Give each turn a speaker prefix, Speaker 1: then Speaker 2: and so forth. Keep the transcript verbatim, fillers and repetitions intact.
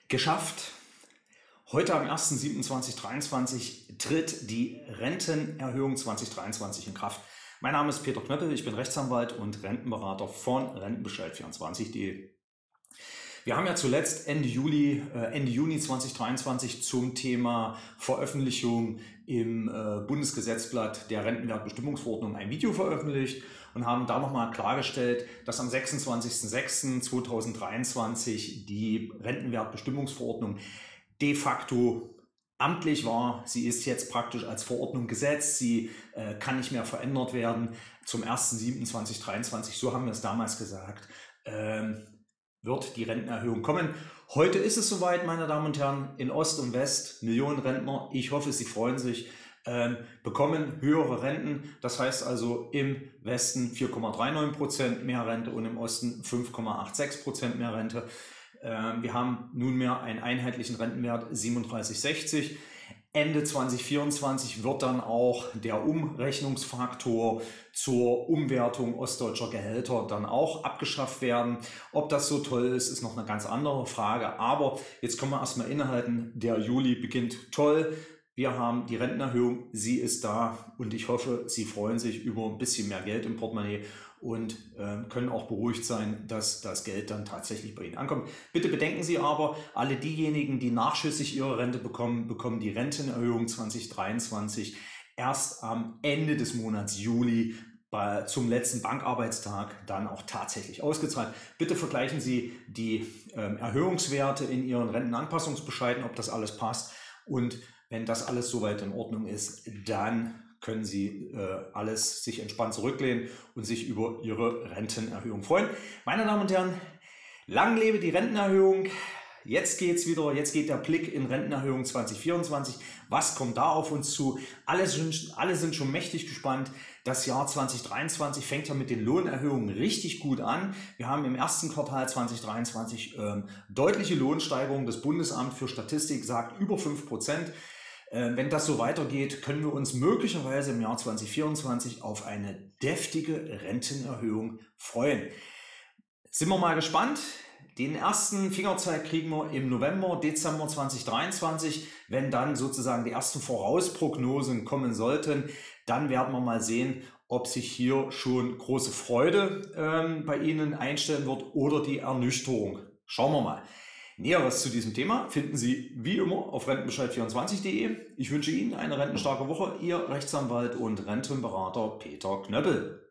Speaker 1: Geschafft! Heute am ersten siebten zweitausenddreiundzwanzig tritt die Rentenerhöhung zweitausenddreiundzwanzig in Kraft. Mein Name ist Peter Knöppel, ich bin Rechtsanwalt und Rentenberater von Rentenbescheid vierundzwanzig punkt de. Wir haben ja zuletzt Ende Juli, äh, Ende Juni zweitausenddreiundzwanzig zum Thema Veröffentlichung im äh, Bundesgesetzblatt der Rentenwertbestimmungsverordnung ein Video veröffentlicht und haben da nochmal klargestellt, dass am sechsundzwanzigsten sechsten zweitausenddreiundzwanzig die Rentenwertbestimmungsverordnung de facto amtlich war. Sie ist jetzt praktisch als Verordnung gesetzt, sie äh, kann nicht mehr verändert werden. Zum ersten siebten zweitausenddreiundzwanzig, so haben wir es damals gesagt, ähm, wird die Rentenerhöhung kommen. Heute ist es soweit, meine Damen und Herren, in Ost und West, Millionen Rentner, ich hoffe, Sie freuen sich, ähm, bekommen höhere Renten. Das heißt also im Westen vier Komma neununddreißig Prozent mehr Rente und im Osten fünf Komma sechsundachtzig Prozent mehr Rente. Ähm, wir haben nunmehr einen einheitlichen Rentenwert siebenunddreißig Komma sechzig. Ende zweitausendvierundzwanzig wird dann auch der Umrechnungsfaktor zur Umwertung ostdeutscher Gehälter dann auch abgeschafft werden. Ob das so toll ist, ist noch eine ganz andere Frage. Aber jetzt können wir erstmal innehalten, der Juli beginnt toll. Wir haben die Rentenerhöhung, sie ist da und ich hoffe, Sie freuen sich über ein bisschen mehr Geld im Portemonnaie und äh, können auch beruhigt sein, dass das Geld dann tatsächlich bei Ihnen ankommt. Bitte bedenken Sie aber, alle diejenigen, die nachschüssig ihre Rente bekommen, bekommen die Rentenerhöhung zweitausenddreiundzwanzig erst am Ende des Monats Juli bei, zum letzten Bankarbeitstag dann auch tatsächlich ausgezahlt. Bitte vergleichen Sie die äh, Erhöhungswerte in Ihren Rentenanpassungsbescheiden, ob das alles passt, und wenn das alles soweit in Ordnung ist, dann können Sie äh, alles sich entspannt zurücklehnen und sich über Ihre Rentenerhöhung freuen. Meine Damen und Herren, lang lebe die Rentenerhöhung. Jetzt geht's wieder, jetzt geht der Blick in Rentenerhöhung zweitausendvierundzwanzig. Was kommt da auf uns zu? Alle sind, alle sind schon mächtig gespannt. Das Jahr zweitausenddreiundzwanzig fängt ja mit den Lohnerhöhungen richtig gut an. Wir haben im ersten Quartal zweitausenddreiundzwanzig ähm, deutliche Lohnsteigerungen. Das Bundesamt für Statistik sagt über fünf Prozent. Wenn das so weitergeht, können wir uns möglicherweise im Jahr zweitausendvierundzwanzig auf eine deftige Rentenerhöhung freuen. Sind wir mal gespannt. Den ersten Fingerzeig kriegen wir im November, Dezember zweitausenddreiundzwanzig. Wenn dann sozusagen die ersten Vorausprognosen kommen sollten, dann werden wir mal sehen, ob sich hier schon große Freude ähm, bei Ihnen einstellen wird oder die Ernüchterung. Schauen wir mal. Näheres zu diesem Thema finden Sie wie immer auf Rentenbescheid vierundzwanzig punkt de. Ich wünsche Ihnen eine rentenstarke Woche. Ihr Rechtsanwalt und Rentenberater Peter Knöppel.